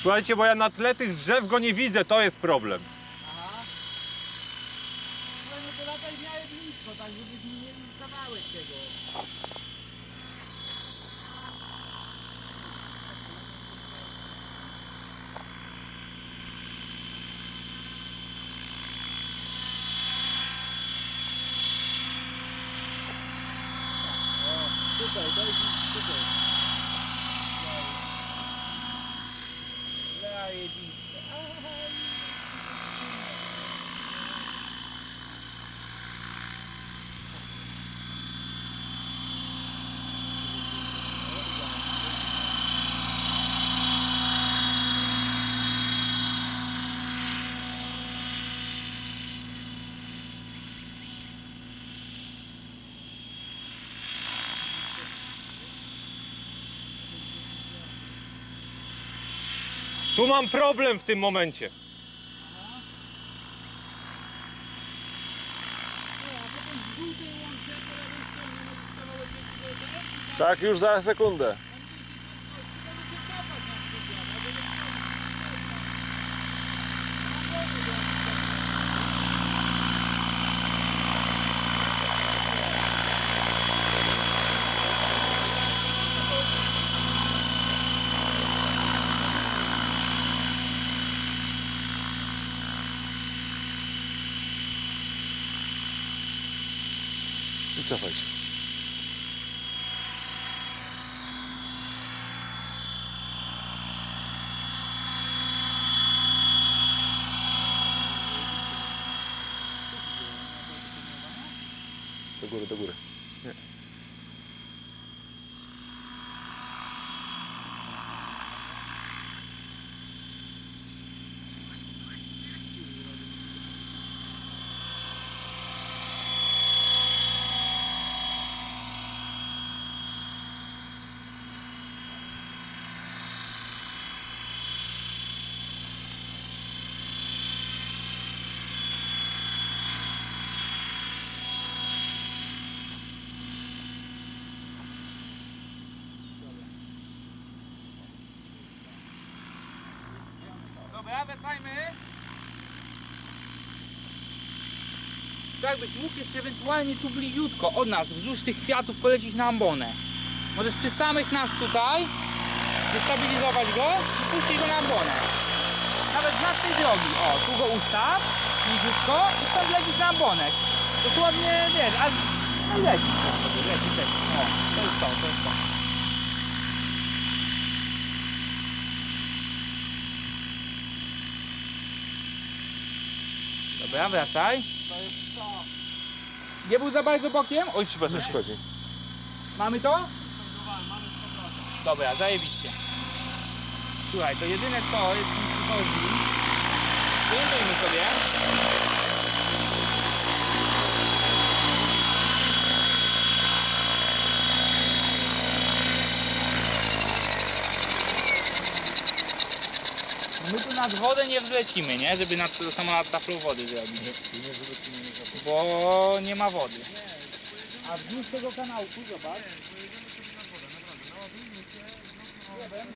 Słuchajcie, bo ja na tle tych drzew go nie widzę, to jest problem. Aha. No to lataj w miarę blisko, tak żebyśmy nie mieli kawałek tego. Tutaj, daj tutaj. Zajebiste. Tu mam problem w tym momencie. Tak, już za sekundę. I cofaj się. Do góry, do góry. Nie. Dobra, wracajmy. Tak, byś mógł jeszcze ewentualnie tu bliziutko od nas, wzdłuż tych kwiatów polecić na ambonę. Możesz przy samych nas tutaj wystabilizować go i puścić go na ambonę. Nawet z tej drogi. O, tu go ustaw, bliziutko i stąd lecisz na ambonę. Dosłownie, wiesz, a no lecisz. Lecisz. O, to jest to, to jest to. Dobra, wracaj. To jest to. Nie był za bardzo bokiem? Oj, przepraszam. Nie szkodzi. Mamy to? Dobra, zajebiście. Słuchaj, to jedyne co jest mi przychodzi. Wyjmijmy sobie. My tu nad wodę nie wzlecimy, nie? Żeby nad samolot taflą wody zrobić. Bo nie ma wody. A wzdłuż tego kanału, tu zobacz.